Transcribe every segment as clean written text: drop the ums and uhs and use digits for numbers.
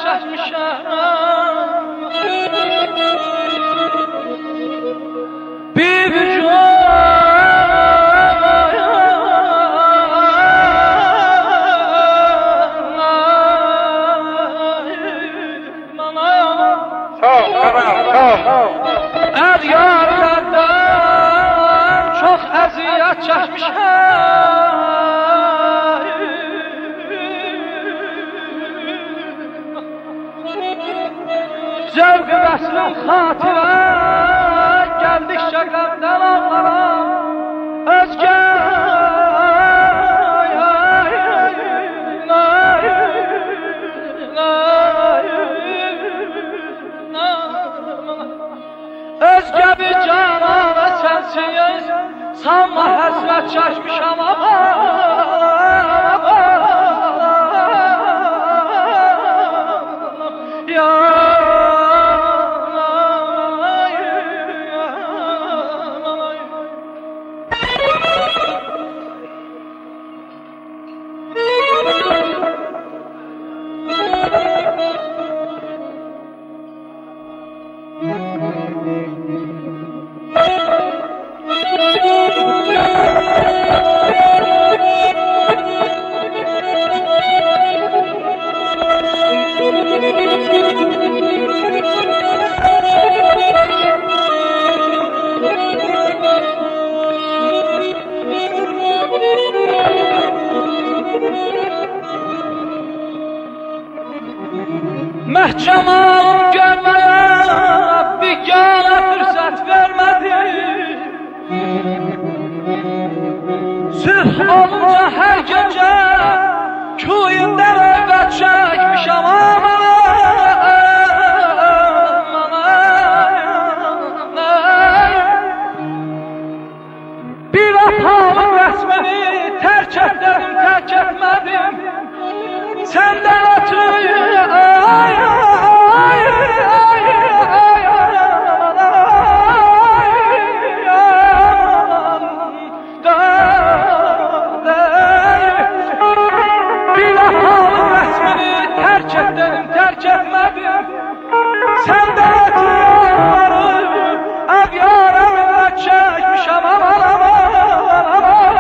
çəkmişəm. Bir Ədyarlardan çox əziyyət çəkmişəm. Zevq vəslin xatirə gəldikcə qəmdən ağlaram. Özgə özgə bir canana sənsiz sanma həsrət çəkmişəm ama məhkəm alım görməyə biganə fürsət vermədi. Sülh olunca hər gecə kuyunda növbət çəkmişəm amana. Bir atalım rəsmini tərk etdim, tərk etmədim. Səndən ötürü terk etmedim. Senden ötürü Ədyarımla çəkmişəm aman aman aman.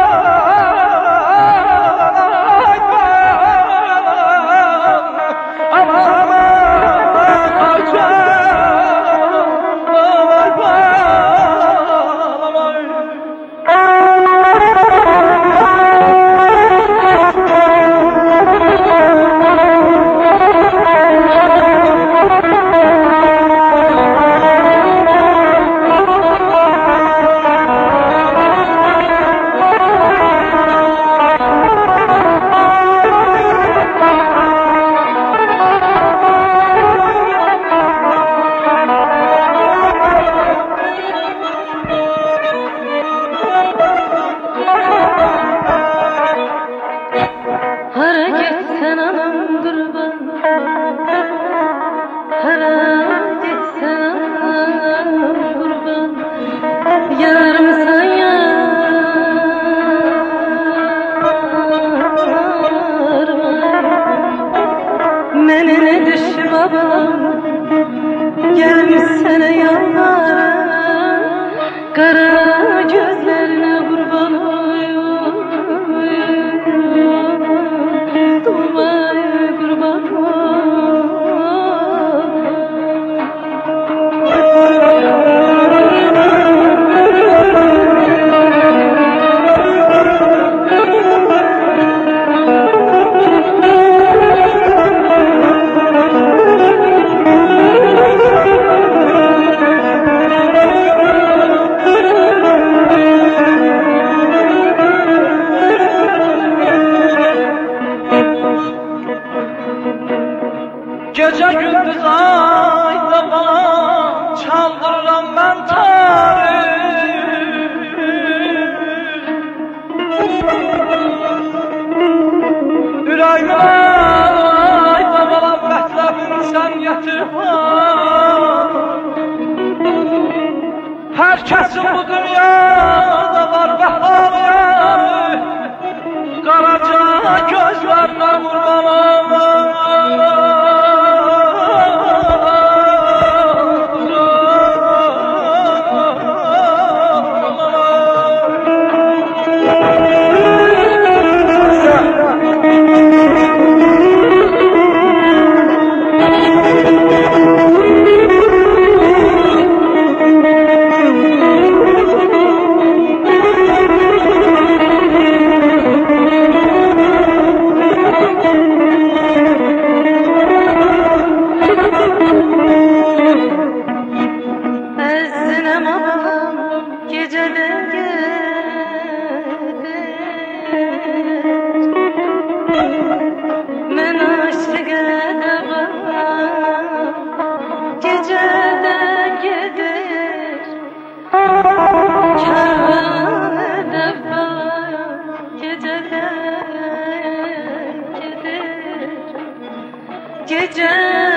Kara gözlerine kurban olayım, durmaya kurban gece gündüz ayda bana çaldırıram ben tarih. Ürəyimə ayda bana mətləbin sən yetir var. Hər kəsin bu dünyada var bəhanı, qaraca gözlərlə qurban olma. Gece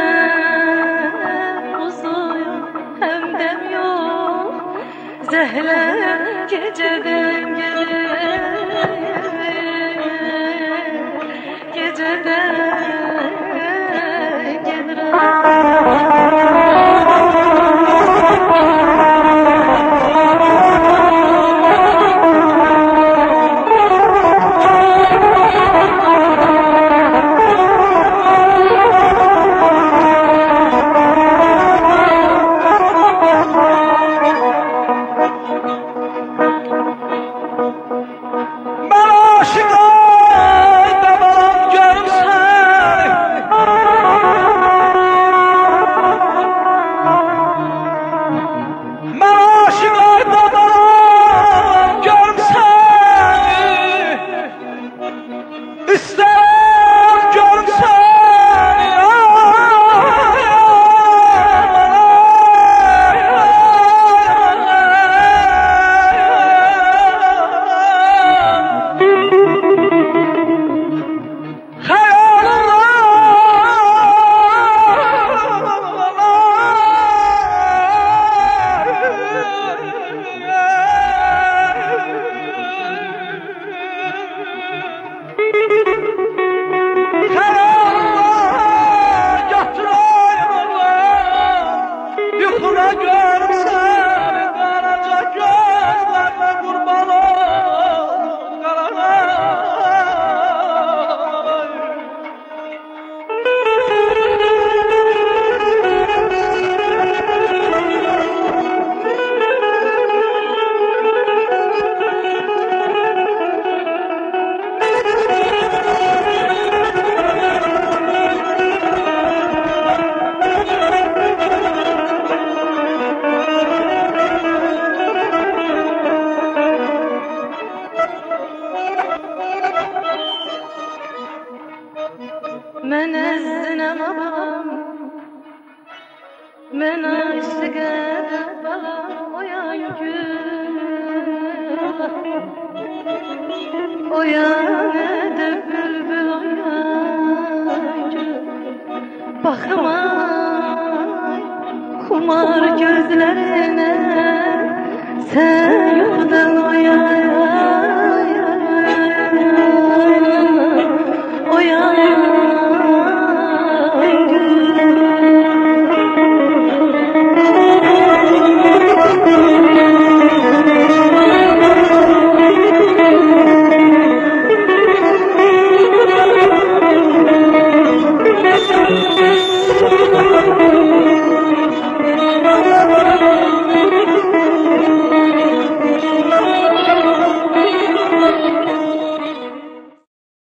uzuyor hem dem yok, zehler geceden gelir, geceden gelir. من الزنا مبام من عشقه بغام uyan gül uyan edip bülbül uyan gül bakmay kumar gözlerine sen yoldan uyan